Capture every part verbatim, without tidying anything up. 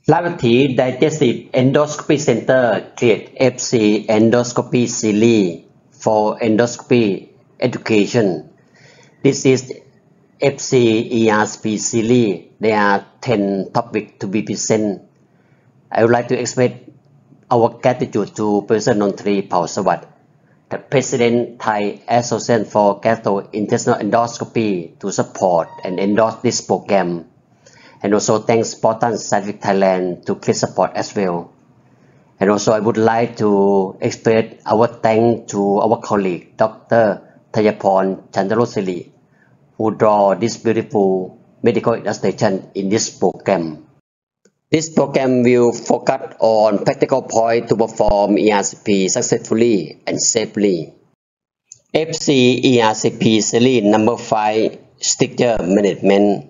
Lavati Digestive Endoscopy Center create F C Endoscopy Series for endoscopy education. This is F C E R C P series. There are ten topics to be presented. I would like to express our gratitude to Professor Nontri Pausawat, the President Thai Association for Gastrointestinal Endoscopy, to support and endorse this program. And also thanks Spartan Scientific Thailand to please support as well. And also I would like to express our thanks to our colleague Doctor Thayapon Chandarosiri, who draw this beautiful medical illustration in this program. This program will focus on practical points to perform E R C P successfully and safely. F C E R C P series number five, Stricture Management.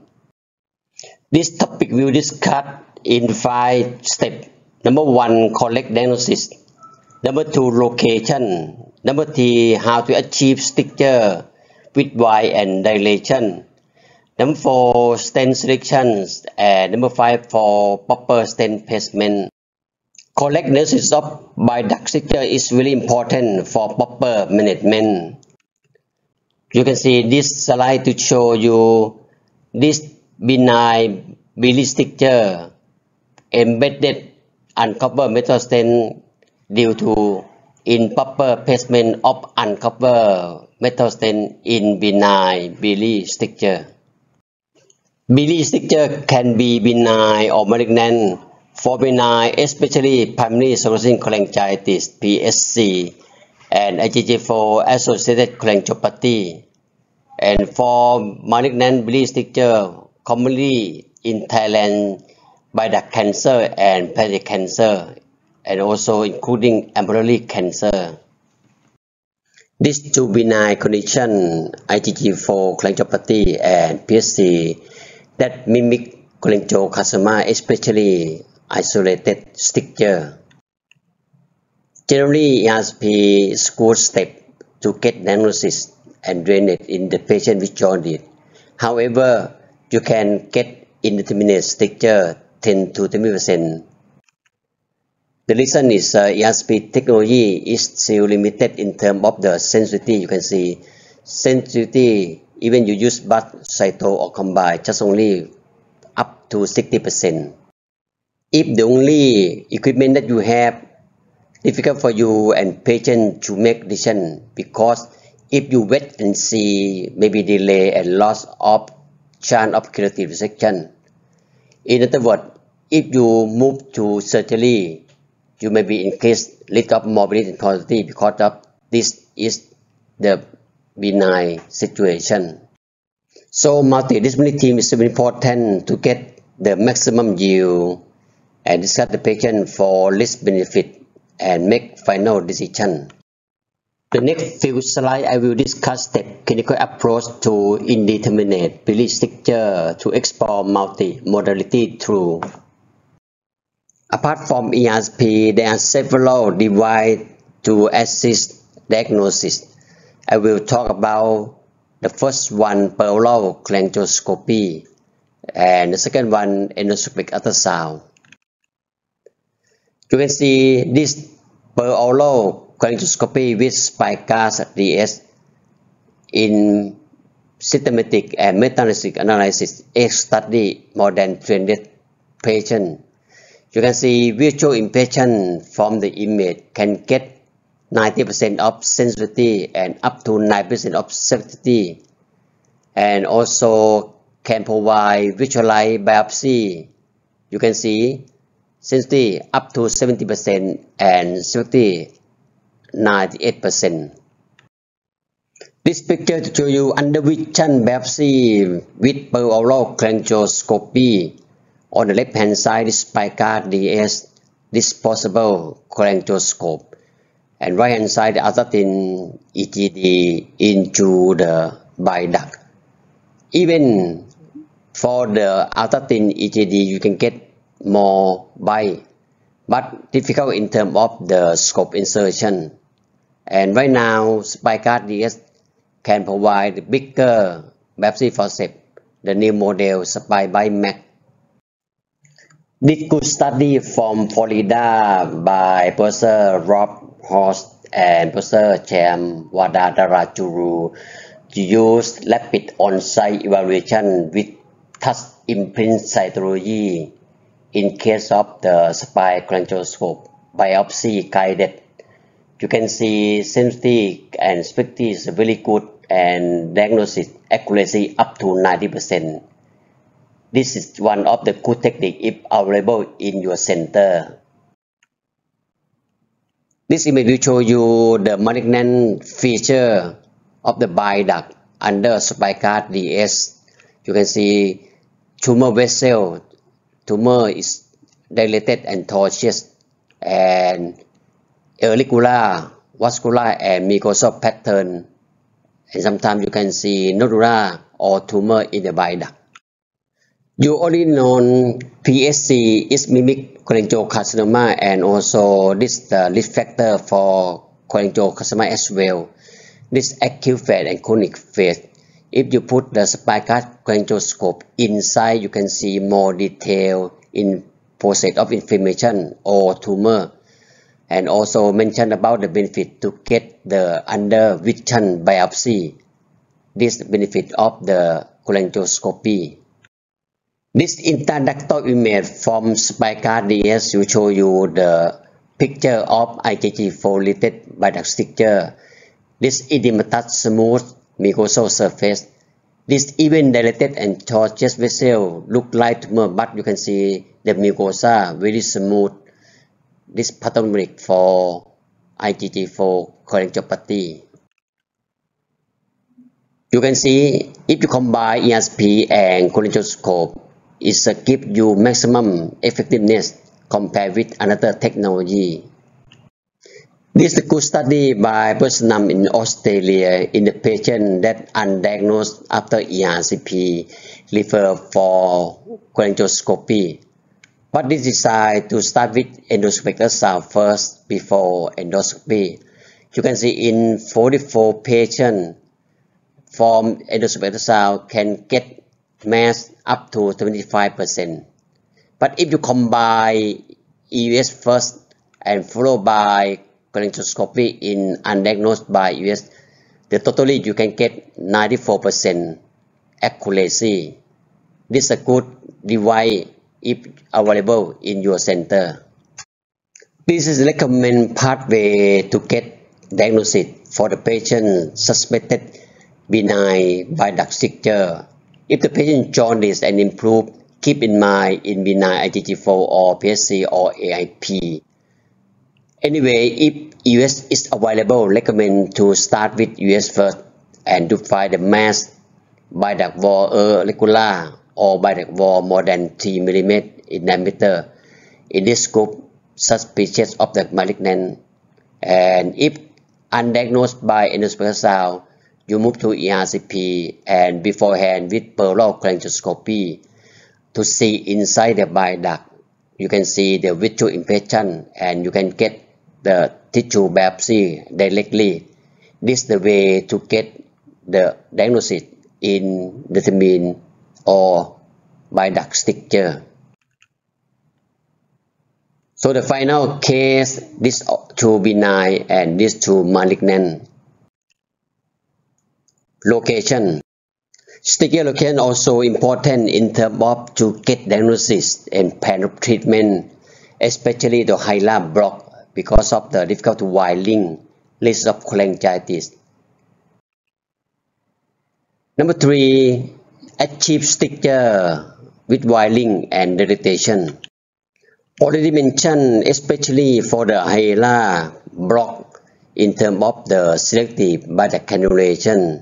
This topic will discuss in five steps. Number one, correct diagnosis. Number two, location. Number three, how to achieve stricture with wide and dilation. Number four, stent selections. And number five, for proper stent placement. Correct diagnosis of bile-duct stricture is really important for proper management. You can see this slide to show you this benign biliary stricture embedded uncovered metal stent due to improper placement of uncovered metal stent in benign biliary stricture. Biliary stricture can be benign or malignant. For benign, especially primary sclerosing cholangitis (P S C) and I G G four associated cholangiopathy. And for malignant biliary stricture, commonly in Thailand, bile-duct cancer and pancreatic cancer, and also including ampullary cancer. These two benign conditions, I G G four cholangiopathy and P S C, that mimic cholangiocarcinoma, especially isolated stricture. Generally, E R C P is a good step to get diagnosis and drainage in the patient with jaundice. However, you can get indeterminate stricture ten to twenty percent. The reason is uh, E R C P technology is still limited in terms of the sensitivity. You can see sensitivity, even you use both cyto or combine, just only up to sixty percent. If the only equipment that you have, difficult for you and patient to make decision, because if you wait and see, maybe delay and loss of chance of curative resection. In other words, if you move to surgery, you may be increased risk of morbidity and mortality because of this is the benign situation. So multidisciplinary team is very important to get the maximum yield and discuss the patient for risk benefit and make final decision. The next few slides I will discuss the clinical approach to indeterminate biliary stricture to explore multimodality through. Apart from E R C P, there are several devices to assist diagnosis. I will talk about the first one, peroral cholangioscopy, and the second one, endoscopic ultrasound. You can see this peroral cholangioscopy with Spy-Gast D S in systematic and meta-analytic analysis study more than three hundred patients. You can see visual impression from the image can get ninety percent of sensitivity and up to nine percent of sensitivity, and also can provide visualized biopsy. You can see sensitivity up to seventy percent and sensitivity ninety-eight percent. This picture to show you undervision biopsy with peroral cholangioscopy. On the left hand side is Spy-Gast D S disposable cholangioscope, and right hand side the Astatine E G D into the bile duct. Even for the Astatine E G D you can get more bile, but difficult in terms of the scope insertion. And right now, Spy-Gast D S can provide bigger biopsy forceps, the new model Spy by Mac. This good study from Florida by Professor Rob Horst and Professor Cham Wadadarajuru to use rapid on-site evaluation with touch imprint cytology in case of the spine cholangioscope biopsy guided. You can see sensitivity and specificity is very good and diagnosis accuracy up to ninety percent. This is one of the good techniques if available in your center. This image will show you the malignant feature of the bile duct under SpyGuard D S. You can see tumor vessel. Tumor is dilated and tortuous and irregular, vascular and mucosal pattern. And sometimes you can see nodular or tumor in the bile duct. You already know P S C is mimic cholangiocarcinoma and also this the risk factor for cholangiocarcinoma as well. This acute phase and chronic phase. If you put the SpyGuard cholangioscope inside, you can see more detail in process of inflammation or tumor, and also mention about the benefit to get the under vision biopsy. This benefit of the cholangioscopy. This intraductal image from SpyGuard D S will show you the picture of I G G four related bile duct stricture. This edematous smooth mucosal surface. This even dilated and tortuous vessel look like tumor, but you can see the mucosa very smooth. This pathognomonic for I G G four cholangiopathy. You can see if you combine E R S P and cholangioscope, it gives you maximum effectiveness compared with another technology. This is a good study by Burnham in Australia in the patient that undiagnosed after E R C P refer for cholangioscopy. But this decided to start with endoscopic ultrasound first before endoscopy. You can see in forty-four patients from endoscopic ultrasound can get mass up to seventy-five percent. But if you combine E U S first and followed by cholangioscopy in undiagnosed by E U S, the totally you can get ninety-four percent accuracy. This is a good device if available in your center. This is recommended pathway to get diagnosis for the patient suspected benign bile duct stricture. If the patient jaundice and improve, keep in mind in benign I G G four or P S C or A I P. Anyway, if E U S is available, recommend to start with E U S first and to find the mass bile duct wall irregular or bile duct wall more than three millimeters in diameter. In this group, suspicious of the malignant. And if undiagnosed by endoscopic ultrasound, you move to E R C P and beforehand with pleural cholangioscopy to see inside the bile duct. You can see the visual impression and you can get the tissue biopsy directly. This is the way to get the diagnosis in determine or bile duct stricture. So the final case, this two benign and this two malignant. Location. Stricture location also important in terms of to get diagnosis and plan of treatment, especially the hilar block because of the difficult wiring, risk of cholangitis. Number three, achieve stricture with wiring and dilatation. Already mentioned, especially for the hilar block in terms of the selective bile duct cannulation.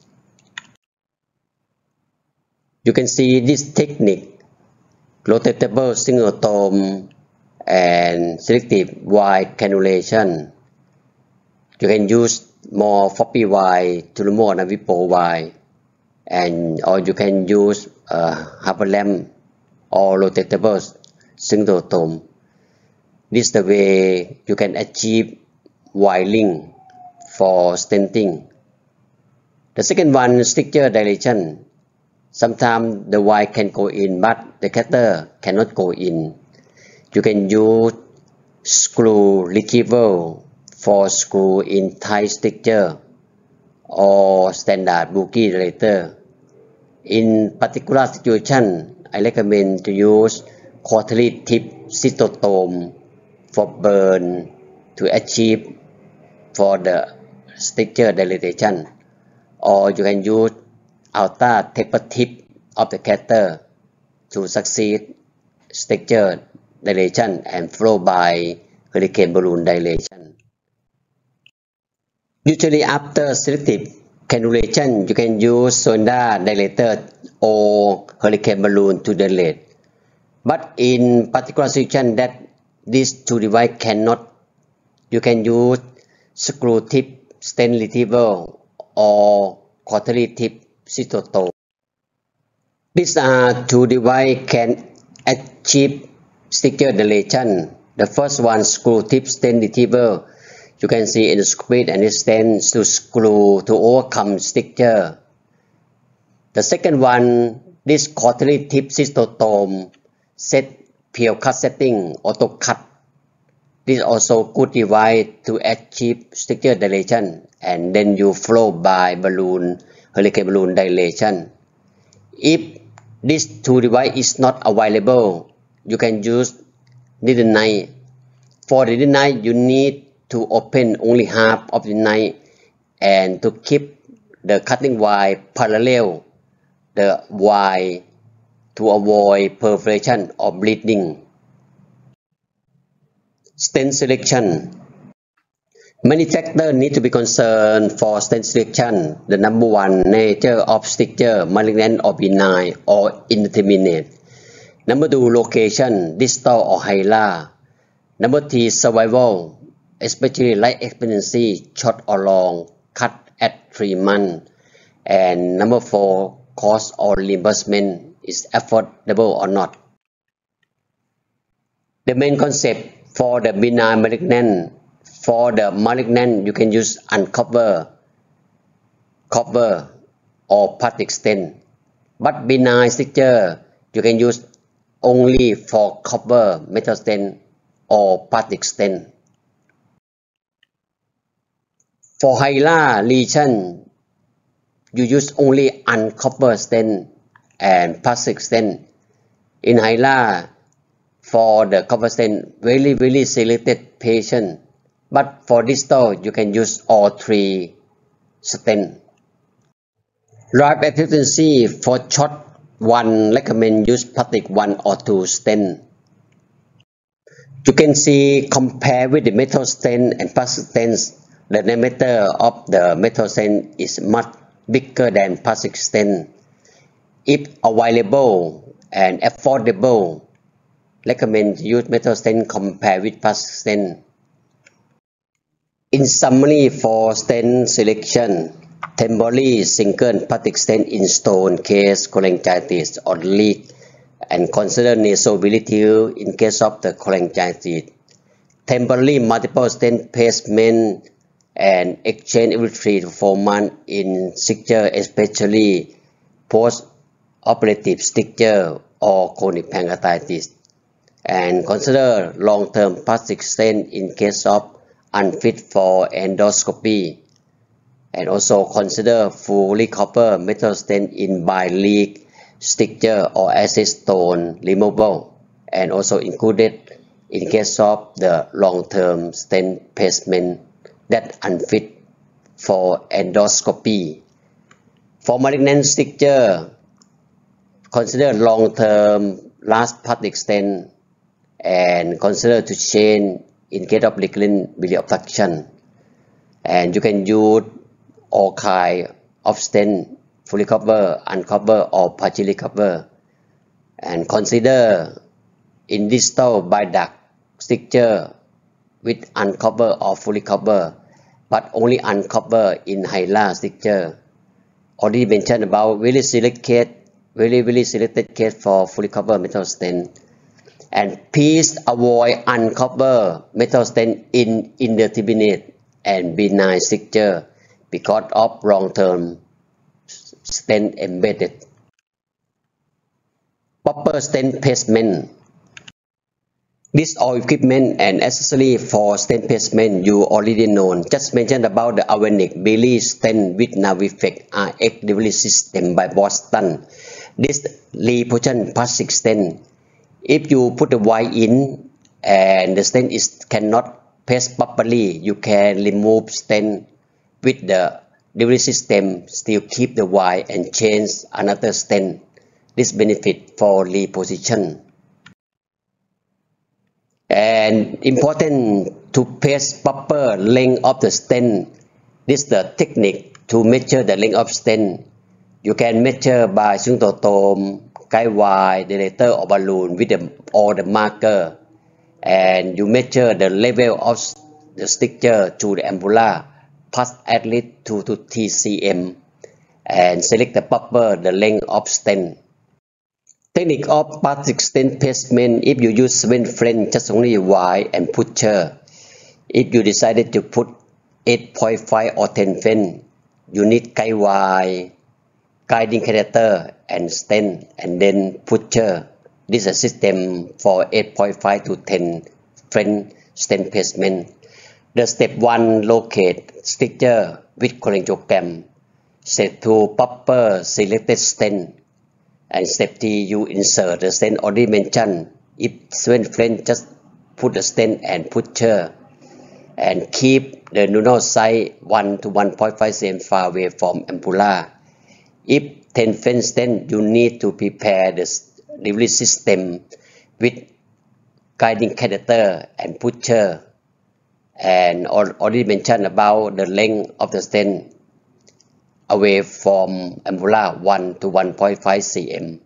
You can see this technique, rotatable singletome and selective wide cannulation. You can use more floppy wide to more navipo wide, and or you can use uh, Haberlam or rotatable singletome. This is the way you can achieve wiring for stenting. The second one, stricture dilation. Sometimes the wire can go in, but the catheter cannot go in. You can use screw retrieval for screw in tight stricture or standard Buggy dilator. In particular situation, I recommend to use quarterly tip cystotome for burn to achieve for the stricture dilatation, or you can use ultra taper tip of the catheter to succeed stricture dilation and flow by hurricane balloon dilation. Usually after selective cannulation, you can use sonda dilator or hurricane balloon to dilate. But in particular situation that these two devices cannot, you can use screw tip stent retrieval or quarterly tip cystotome. These are two devices can achieve stricture dilation. The first one, screw tip stent retrieval, you can see in the squid and stent to screw to overcome stricture. The second one, this quarterly tip cystotome set pure cut setting, auto cut. This is also good device to achieve stricture dilation, and then you flow by balloon, hurricane balloon dilation. If these two device is not available, you can use needle knife. For the needle knife, you need to open only half of the knife and to keep the cutting wire parallel the wire to avoid perforation or bleeding. Stent selection. Many factors need to be concerned for stent selection. The number one, nature of stricture, malignant or benign or indeterminate. Number two, location, distal or hilar. Number three, survival, especially life expectancy, short or long, cut at three months. And number four, cost or reimbursement, is affordable or not. The main concept for the benign malignant, for the malignant you can use uncover, cover or plastic stent. But benign stricture you can use only for cover, metal stent or plastic stent. For hilar lesion, you use only uncovered stent and plastic stent. In hilar, for the cover stent, very very selected patient. But for distal, you can use all three stents. Life expectancy for short one, recommend use plastic one or two stent. You can see compare with the metal stent and plastic stents, the diameter of the metal stent is much bigger than plastic stent. If available and affordable, recommend use metal stent compared with plastic stent. In summary, for stent selection, temporary single plastic stent in stone case cholangitis or leak, and consider nasopharyngeal in case of the cholangitis. Temporary multiple stent placement and exchange every three to four months in stricture, especially post-operative stricture or chronic pancreatitis. And consider long-term plastic stent in case of unfit for endoscopy. And also consider fully copper metal stent in biliary stricture or acid stone removal, and also included in case of the long-term stent placement that unfit for endoscopy. For malignant stricture, consider long-term last plastic stent and consider to change in case of recurrent biliary obstruction. And you can use all kind of stent, fully cover, uncover or partially cover. And consider in distal bile duct stricture with uncover or fully cover, but only uncover in hilar stricture. Already mentioned about very select case, very very selected case for fully cover metal stent. And please avoid uncover metal stent in indeterminate and benign stricture because of long-term stent embedded. proper stent placement. This all equipment and accessory for stent placement you already know. Just mentioned about the Avenic Bailey stent with Navifect R X delivery system by Boston. This reposition plastic stent. If you put the wire in and the stent is cannot pass properly, you can remove stent with the delivery system, still keep the wire and change another stent. This benefit for reposition. And important to pass proper length of the stent. This is the technique to measure the length of stent. You can measure by symptotome, guide wire, dilator or balloon with the, all the marker, and you measure the level of the stricture to the ampulla, pass at least two to three centimeters, and select the proper the length of stent. Technique of plastic stent placement. If you use seven French, just only wire and puncture. If you decided to put eight point five or ten French, you need guide wire, guiding catheter and stent, and then puncture. This is a system for eight point five to ten French stent placement. The step one, locate stricture with cholangiogram. Step two, proper selected stent. And step three, you insert the stent already mentioned. If seven French, just put the stent and puncture, and keep the lunar size one to one point five centimeters far away from ampulla. If ten French stent, you need to prepare the delivery system with guiding catheter and puncture, and already mentioned about the length of the stent away from ampulla one to one point five centimeters.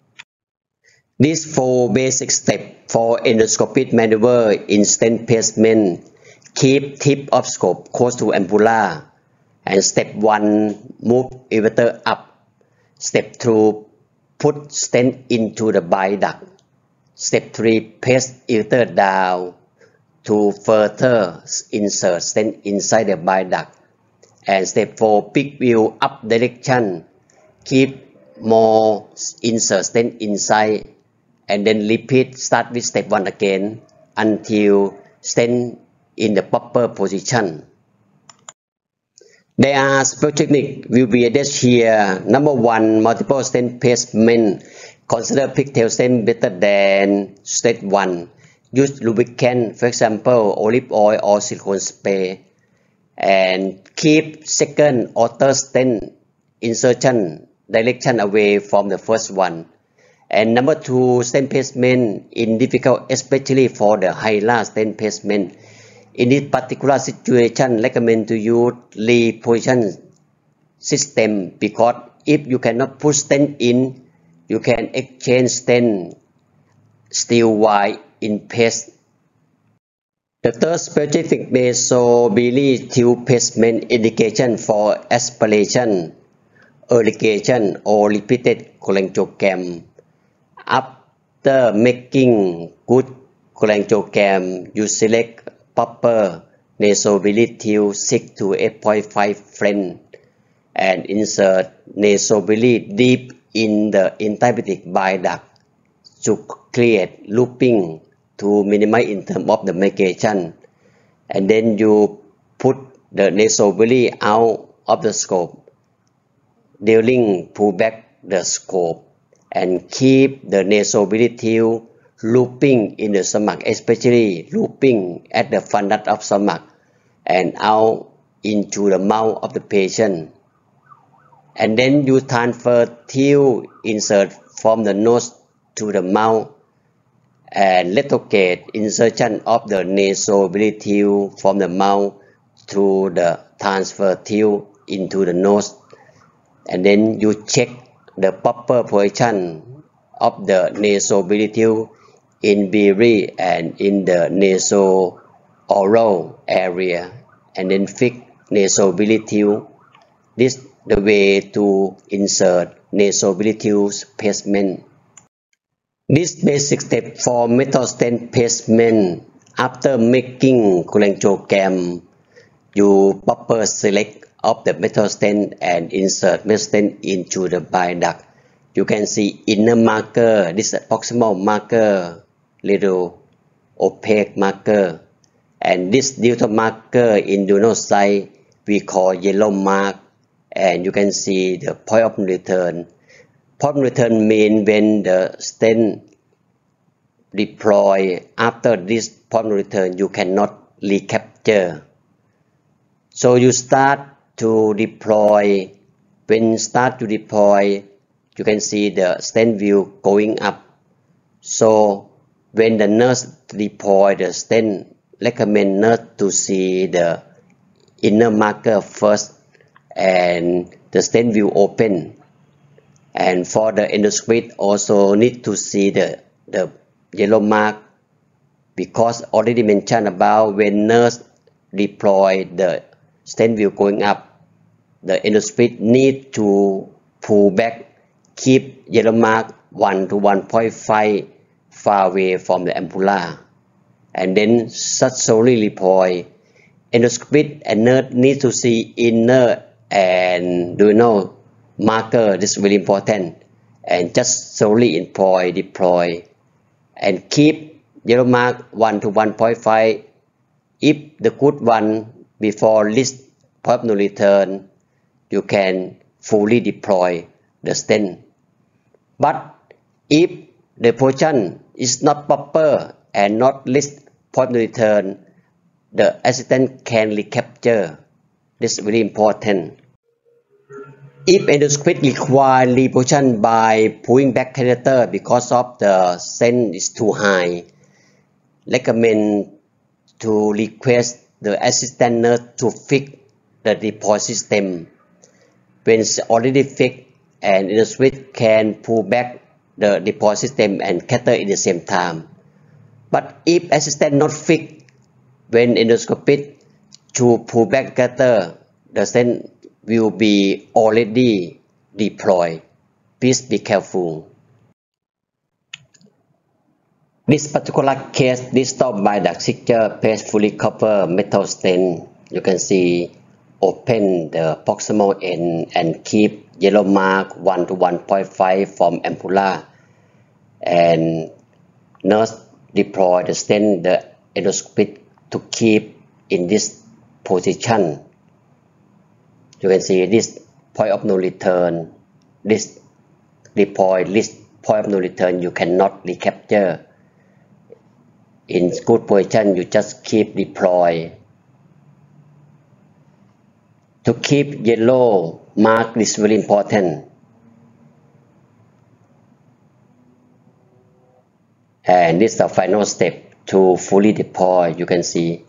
These four basic steps for endoscopic maneuver in stent placement. Keep tip of scope close to ampulla. And step one, move elevator up. Step two, put stent into the bile duct. Step three, press elevator down to further insert stent inside the bile duct. And step four, big wheel up direction. Keep more insert stent inside, and then repeat. Start with step one again until stent in the proper position. There are special techniques will be added here. Number one, multiple stent placement. Consider pigtail stent better than step one. Use lubricant, for example, olive oil or silicone spray. And keep second or third stent insertion direction away from the first one. And number two, stent placement in difficult, especially for the hilar stent placement. In this particular situation, recommend to use reposition system, because if you cannot put stent in, you can exchange stent still while in place. The third specific mesobiliary tube placement indication for aspiration, irrigation, or repeated cholangiogram. After making good cholangiogram, you select proper nasobiliary tube six to eight point five French and insert nasobiliary deep in the intrahepatic bile duct to create looping to minimize in terms of the migration. And then you put the nasobiliary out of the scope. During pull back the scope and keep the nasobiliary tube looping in the stomach, especially looping at the front of stomach and out into the mouth of the patient. And then you transfer tube insert from the nose to the mouth, and retrograde insertion of the nasobiliary tube from the mouth through the transfer tube into the nose. And then you check the proper position of the nasobiliary tube in biliary and in the naso-oral area, and then fix nasobiliary tube. This is the way to insert nasobiliary tube placement. This basic step for metal stent placement. After making cholangiogram, you proper select of the metal stent and insert metal stent into the bile duct. you can see inner marker, this proximal marker, little opaque marker, and this digital marker in duodenal site we call yellow mark, and you can see the point of return. Point of return means when the stent deploy after this point of return you cannot recapture. So you start to deploy. When start to deploy, you can see the stent view going up. So when the nurse deploy the stent, recommend nurse to see the inner marker first and the stent view open. And for the endoscopist also need to see the, the yellow mark, because already mentioned about when nurse deploy the stent view going up, the endoscopist need to pull back, keep yellow mark one to one point five far away from the ampulla, and then slowly deploy. Endoscopist and nurse need to see inner and duodenal marker. This is very important, and just slowly deploy, deploy, and keep yellow mark one to one point five. If the good one before list point of no return, you can fully deploy the stent. But if the position is not proper and not list point of no return, the assistant can recapture. This is very important. If endoscopist require reposition by pulling back catheter because of the stent is too high, recommend to request the assistant nurse to fix the deploy system. When it's already fixed, and endoscopist can pull back the deploy system and catheter at the same time. But if assistant not fixed, when endoscopist to pull back catheter, the stent will be already deployed. Please be careful. This particular case, distal bile duct stricture paste fully cover metal stent. You can see open the proximal end and keep yellow mark one to one point five from ampulla, and nurse deploy the stent, the endoscopist to keep in this position. You can see this point of no return, this deploy, this point of no return you cannot recapture. In good position you just keep deploy. To keep yellow mark is very important. And this is the final step to fully deploy. You can see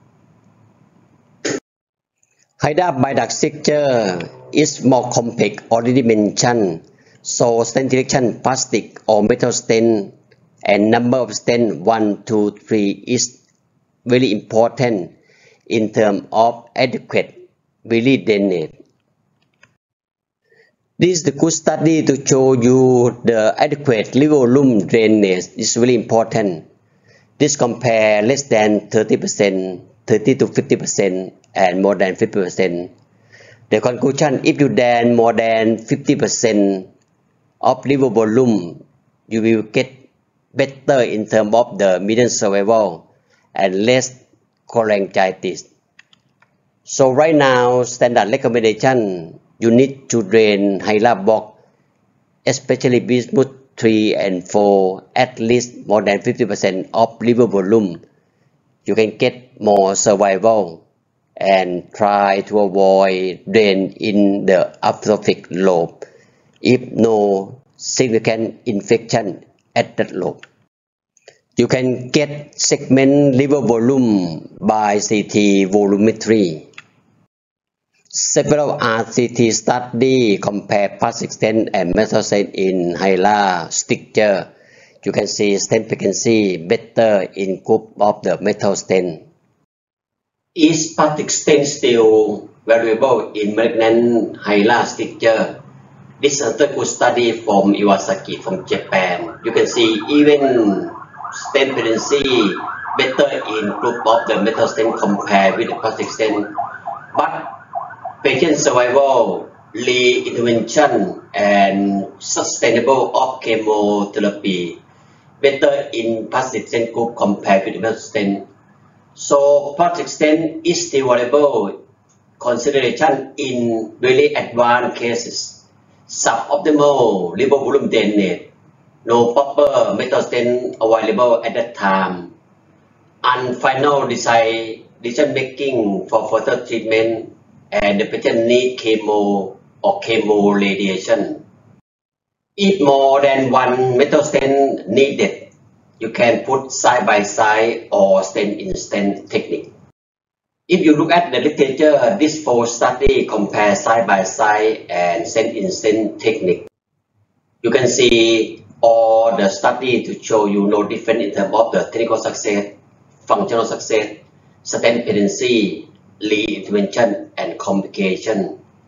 Hydraulic bile duct stricture is more complex, already mentioned. So stent direction, plastic or metal stent, and number of stent one, two, three is very important in terms of adequate biliary drainage. This is the good study to show you the adequate liver volume drainage is very important. This compare less than thirty percent, thirty to fifty percent, and more than fifty percent. The conclusion: if you drain more than fifty percent of liver volume, you will get better in terms of the median survival and less cholangitis. So right now, standard recommendation, you need to drain Hyla block, especially bismuth three and four, at least more than fifty percent of liver volume. You can get more survival, and try to avoid drain in the atrophic lobe if no significant infection at that lobe. You can get segment liver volume by C T volumetry. Several R C T studies compare plastic stent and metal stent in Hyla stricture. You can see stent frequency better in group of the metal stent. Is plastic stent still valuable in malignant Hyla stricture? This is another good study from Iwasaki from Japan. You can see even stent frequency better in group of the metal stent compared with the plastic stent, but patient survival re-intervention and sustainable of chemotherapy better in plastic stent group compared with metal stent. So plastic stent is still valuable consideration in very advanced cases. Suboptimal liver volume drainage, no proper metal stent available at that time, and final decision making for further treatment, and the patient need chemo or chemo radiation. If more than one metal stent needed, you can put side by side or stent in stent technique. If you look at the literature, this four study compare side by side and stent in stent technique. You can see all the study to show you no difference in terms of the clinical success, functional success, stent patency, re-intervention, and complication.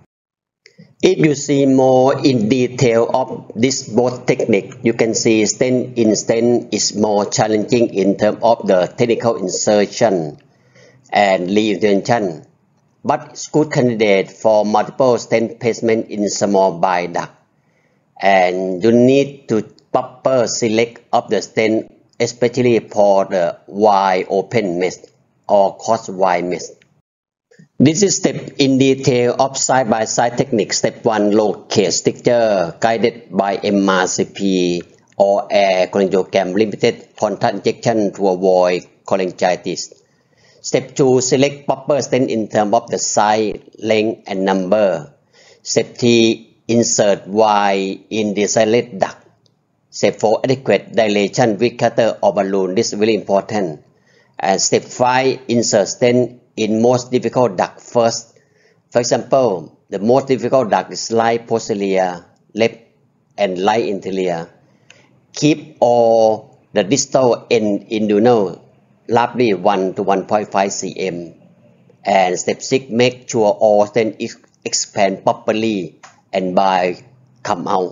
If you see more in detail of this both technique, you can see stent in stent is more challenging in terms of the technical insertion and re-intervention, but it's good candidate for multiple stent placement in small bile duct. And you need to proper select of the stent, especially for the wide open mesh or cross wide mesh. This is step in detail of side-by-side technique. Step one, locate stricture guided by M R C P or air cholangiogram limited contact injection to avoid cholangitis. Step two, select proper stent in terms of the size, length, and number. Step three, insert wire in the desired duct. Step four, adequate dilation with catheter or balloon. This is very important. And step five, insert stent in most difficult duct first. For example, the most difficult duct is right posterior, left, and right interior. Keep all the distal end inguinal roughly one to one point five centimeters. And step six, make sure all stent expand properly and bile come out.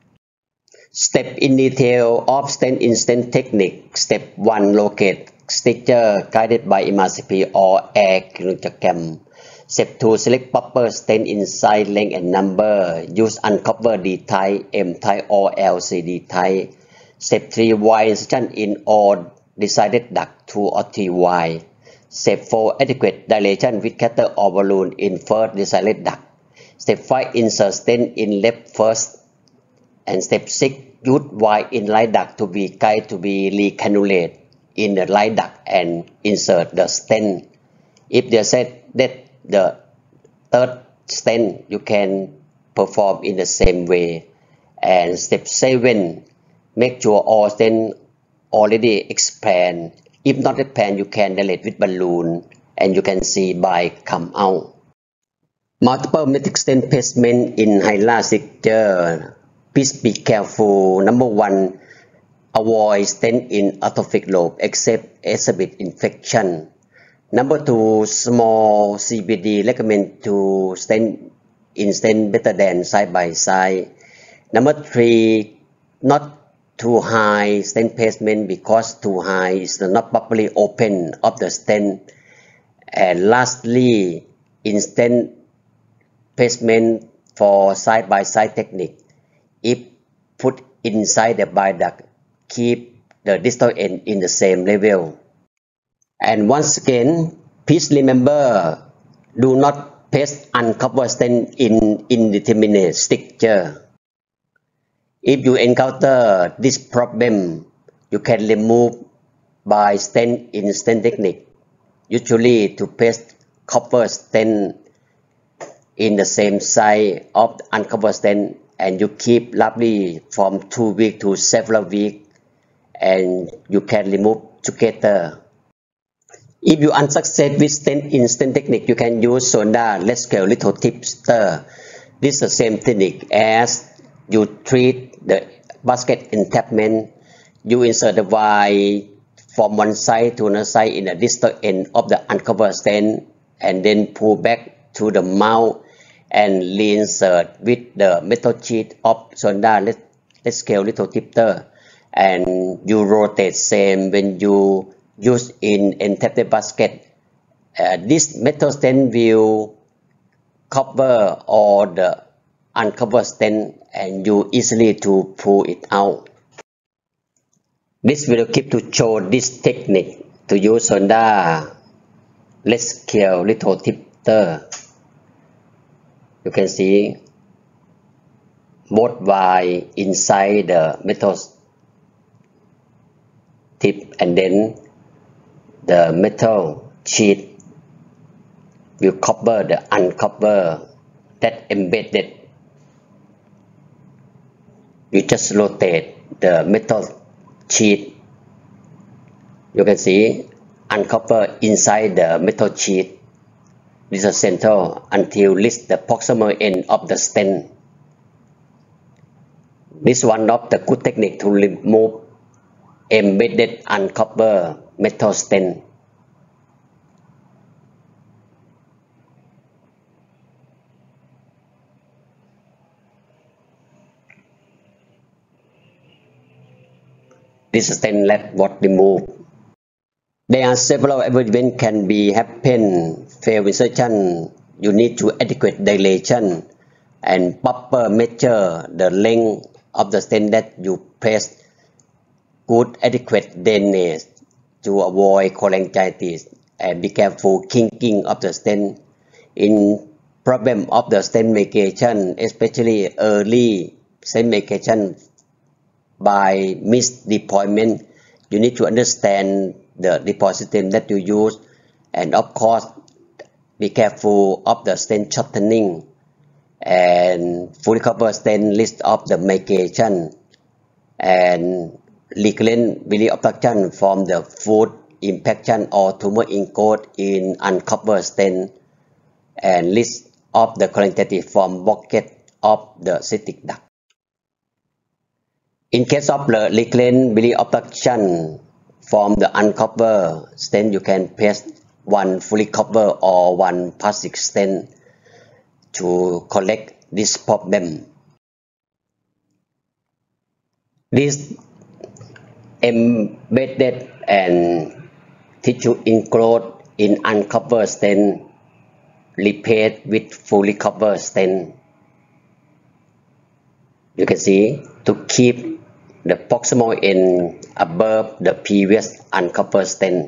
Step in detail of stent in stent technique. Step one, locate stricture guided by M R C P or air cholangiogram. Step two, select proper stent in size, length, and number. Use uncovered D type, M type, or L C D type. Step three, wire insertion in all decided duct, two or three wire. Step four, adequate dilation with catheter or balloon in first decided duct. Step five, insert stent in left first. And step six, use wire in right duct to be guide to be recannulate in the right duct and insert the stent. If they said that the third stent, you can perform in the same way. And step seven, make sure all stent already expand. If not expand, you can dilate with balloon and you can see bile come out. Multiple metric stent placement in hilar stricture. Please be careful. Number one, avoid stent in atrophic lobe except exhibit infection. Number two, small C B D recommend to stent in stent better than side by side. Number three, not too high stent placement because too high is not properly open of the stent. And lastly, in stent placement for side by side technique, if put inside the bile duct, keep the distal end in the same level. And once again, please remember, do not place uncovered stent in indeterminate stricture. If you encounter this problem, you can remove by stent in stent technique. Usually to place covered stent in the same size of uncovered stent, and you keep roughly from two weeks to several weeks, and you can remove together. If you unsuccess with stent in stent technique, you can use Sonda large-scale lithotripsy. This is the same technique as you treat the basket entrapment. You insert the wire from one side to another side in the distal end of the uncovered stent, and then pull back to the mouth and reinsert with the metal sheet of Sonda large-scale lithotripsy. And you rotate same when you use in entrapment basket. Uh, this metal stent will cover all the uncovered stent and you easily to pull it out. This video clip to show this technique to use Sonda Ledscale lithotripter. You can see both wire inside the metal tip and then the metal sheet will cover the uncover that embedded. You just rotate the metal sheet. You can see uncover inside the metal sheet. This is center until reach the proximal end of the stent. This is one of the good technique to remove embedded uncover metal stent. This stent left was removed. There are several events can be happen. Failed insertion, you need to adequate dilation and proper measure the length of the stent that you press. Good adequate drainage to avoid cholangitis and be careful kinking of the stent. In problem of the stent medication, especially early stent medication by misdeployment, you need to understand the deploy system that you use, and of course be careful of the stent shortening and fully cover stent list of the medication and recurrent biliary obstruction from the food infection or tumor ingrowth in uncovered stent and list of the cholangitis from blockage of the septic duct. In case of the recurrent biliary obstruction from the uncovered stent, you can place one fully cover or one plastic stent to correct this problem. This embedded and tissue ingrowth in uncovered stent replaced with fully covered stent. You can see to keep the proximal end above the previous uncovered stent.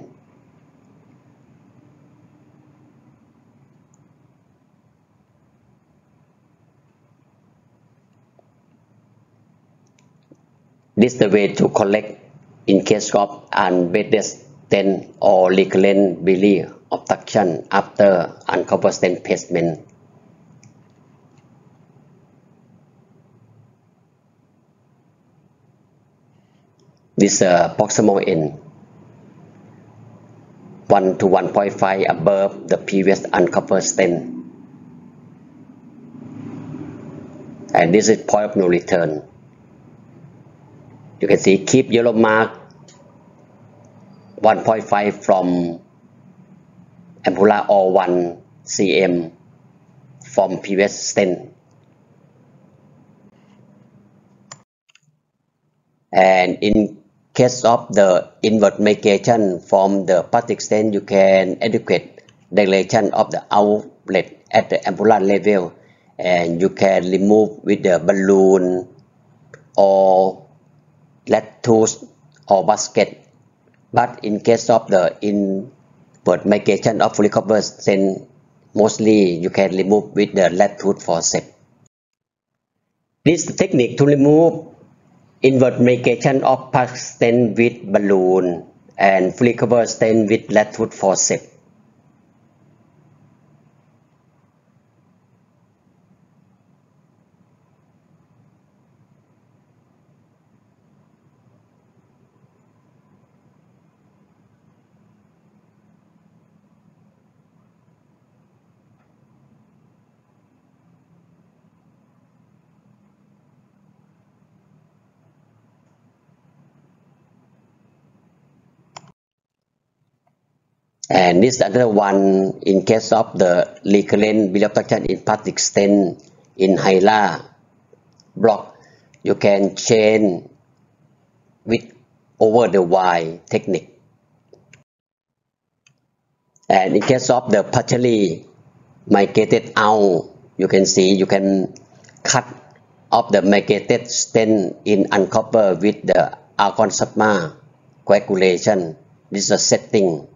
This is the way to correct in case of unbedded stent or recurrent biliary obstruction after uncovered stent placement. This uh, proximal end one to one point five above the previous uncovered stent, and this is point of no return. You can see keep yellow mark one point five from ampulla or one centimeter from previous stent. And in case of the invert medication from the plastic stent, you can adequate dilation of the outlet at the ampulla level, and you can remove with the balloon or lattice or basket. But in case of the invert medication of fully covered stent, mostly you can remove with the lattice forceps. This technique to remove invert medication of plastic stent with balloon and fully covered stent with lattice forceps. And this another one in case of the recurrent biliary obstruction in plastic stent in HyLA block, you can change with over the wire technique. And in case of the partially migrated out, you can see you can cut of the migrated stent in uncover with the argonzapma coagulation. This is a setting.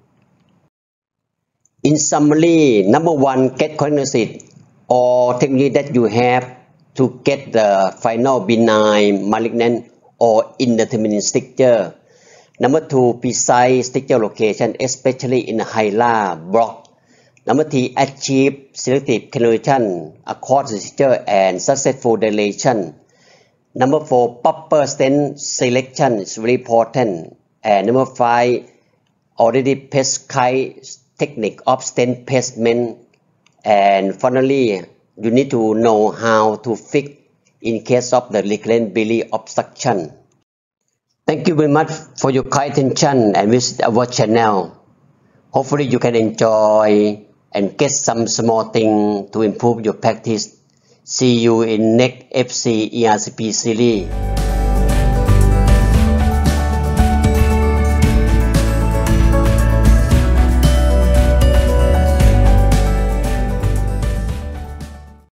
In summary, number one, get cognoscid or technique that you have to get the final benign, malignant or indeterminate stricture. Number two, precise stricture location, especially in the hilar block. Number three, achieve selective cannulation across the stricture and successful dilation. Number four, proper stent selection is very important. And number five, already prescribed technique of stent placement. And finally, you need to know how to fix in case of the recurrent biliary obstruction. Thank you very much for your kind attention and visit our channel. Hopefully you can enjoy and get some small thing to improve your practice. See you in next F C E R C P series.